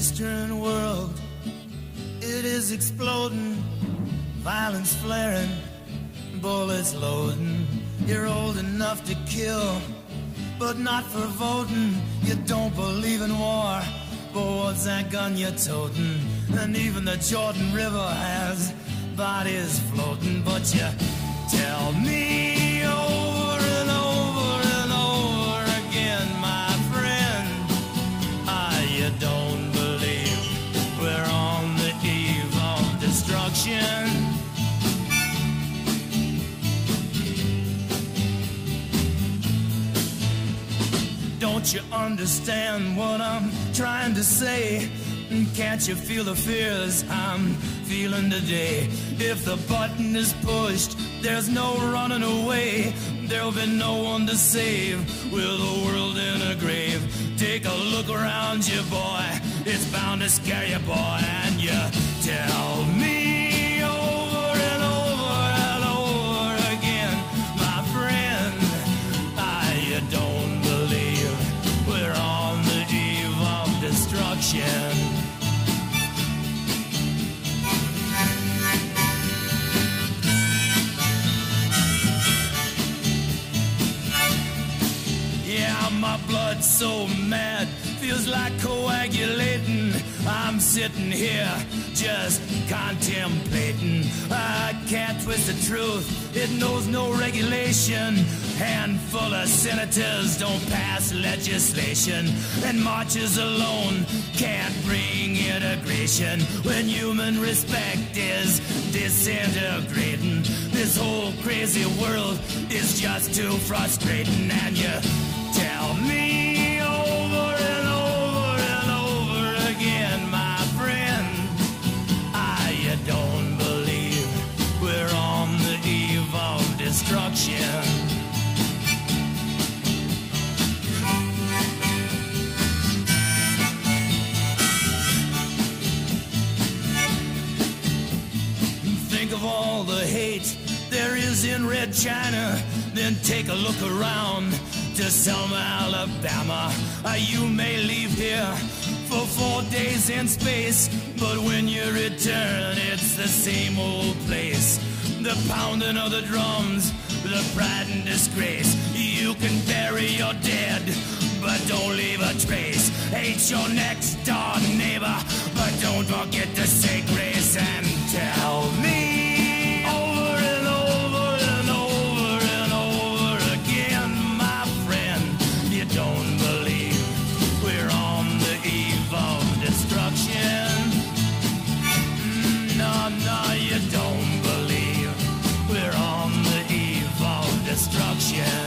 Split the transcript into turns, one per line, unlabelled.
Eastern world, it is exploding, violence flaring, bullets loading. You're old enough to kill, but not for voting. You don't believe in war, but what's that gun you're toting? And even the Jordan River has bodies floating. But you tell me over and over and over again, my friend, you don't believe we're on the eve of destruction. Don't you understand what I'm trying to say? Can't you feel the fears I'm feeling today? If the button is pushed, there's no running away. There'll be no one to save with the world in a grave. Take a look around you, boy. It's bound to scare you, boy. And you tell me over and over and over again, my friend, you don't believe we're on the eve of destruction. My blood's so mad, feels like coagulating. I'm sitting here just contemplating. I can't twist the truth, it knows no regulation. Handful of senators don't pass legislation, and marches alone can't bring integration. When human respect is disintegrating, this whole crazy world is just too frustrating. And you tell me over and over and over again, my friend, you don't believe we're on the eve of destruction. Think of all the hate there is in Red China, then take a look around to Selma, Alabama. You may leave here for 4 days in space, but when you return, it's the same old place. The pounding of the drums, the pride and disgrace. You can bury your dead, but don't leave a trace. Hate your next door neighbor, but don't forget to say grace. And tell me over and over and over and over again, my friend, you don't believe we're on the eve of destruction. No, no, you don't believe we're on the eve of destruction.